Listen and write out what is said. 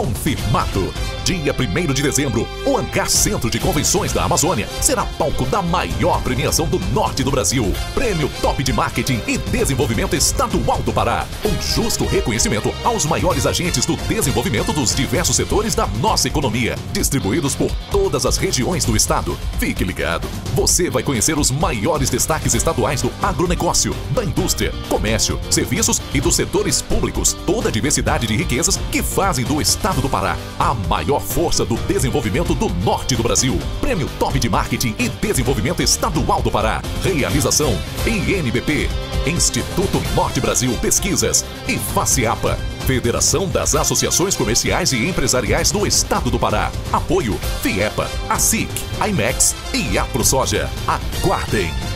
Confirmado. Dia 1º de dezembro, o Hangar Centro de Convenções da Amazônia será palco da maior premiação do norte do Brasil. Prêmio Top de Marketing e Desenvolvimento Estadual do Pará. Um justo reconhecimento aos maiores agentes do desenvolvimento dos diversos setores da nossa economia, distribuídos por todas as regiões do estado. Fique ligado. Você vai conhecer os maiores destaques estaduais do agronegócio, da indústria, comércio, serviços e dos setores públicos. Toda a diversidade de riquezas que fazem do estado do Pará a maior força do desenvolvimento do norte do Brasil. Prêmio Top de Marketing e Desenvolvimento Estadual do Pará. Realização INBP, Instituto Norte Brasil Pesquisas e FACEAPA, Federação das Associações Comerciais e Empresariais do Estado do Pará. Apoio FIEPA, ASIC, IMEX e AproSoja. Aguardem!